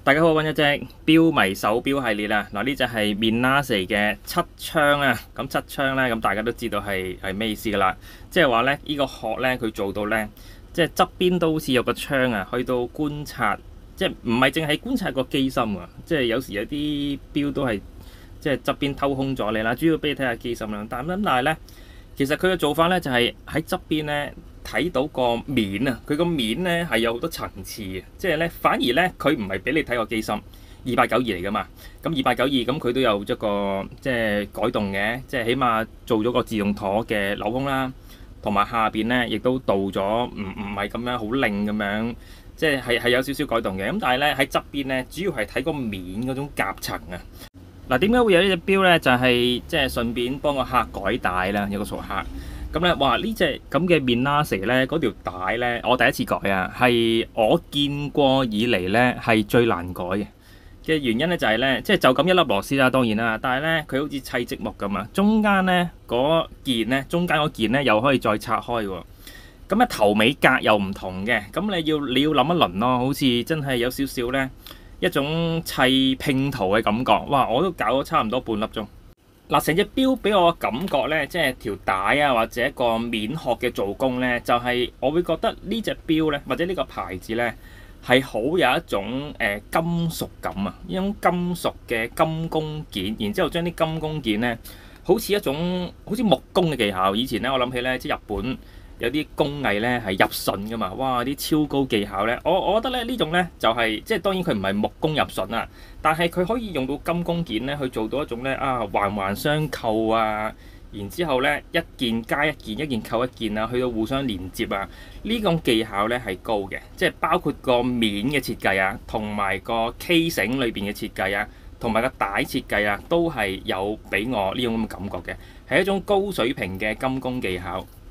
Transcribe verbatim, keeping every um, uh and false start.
大家好，揾一隻錶迷手錶系列啊！嗱，呢隻係 Minase 嘅七槍啊！咁七槍咧，咁大家都知道係係咩意思噶啦？即係話咧，呢個殼咧，佢做到咧，即係側邊都好似有個槍啊，去到觀察，即係唔係淨係觀察個機芯啊！即係有時有啲錶都係即係側邊偷空咗你啦，主要俾你睇下機芯啦。但咁但係咧，其實佢嘅做法咧就係喺側邊咧。睇到個面啊，佢個面咧係有好多層次嘅，即係咧反而咧佢唔係俾你睇個機芯二八九二嚟噶嘛，咁二八九二咁佢都有一個即係改動嘅，即係起碼做咗個自動舵嘅鏤空啦，同埋下邊咧亦都導咗唔唔係咁樣好擰咁樣，即係係係有少少改動嘅，咁但係咧喺側邊咧主要係睇個面嗰種夾層啊。嗱，點解會有呢隻錶咧？就係即係順便幫個客改帶啦，有個熟客。咁咧，哇！呢隻咁嘅 Minase 咧，嗰條帶咧，我第一次改啊，係我見過以嚟咧係最難改嘅嘅原因咧，就係咧，即係就咁一粒螺絲啦，當然啦，但係咧佢好似砌積木咁啊，中間咧嗰件咧，中間嗰件咧又可以再拆開喎。咁咧頭尾格又唔同嘅，咁你要你要諗一輪咯，好似真係有少少咧一種砌拼圖嘅感覺。哇！我都搞咗差唔多半粒鐘。嗱，成隻錶俾我嘅感覺咧，即係條帶啊，或者個面殼嘅做工咧，就係、是、我會覺得呢隻錶咧，或者呢個牌子咧，係好有一種誒、呃、金屬感啊！呢種金屬嘅金工件，然之後將啲金工件咧，好似一種好似木工嘅技巧。以前咧，我諗起咧，即係日本有啲工藝咧係入榫噶嘛，哇！啲超高技巧咧，我我覺得咧呢種咧就係、是、即係當然佢唔係木工入榫啊。但係佢可以用到金工件咧，去做到一種咧啊環環相扣啊，然之後咧一件加一件，一件扣一件啊，去到互相連接啊，呢種技巧咧係高嘅，即係包括個面嘅設計啊，同埋個 K 繩裏邊嘅設計啊，同埋個帶設計啊，都係有俾我呢種咁嘅感覺嘅，係一種高水平嘅金工技巧。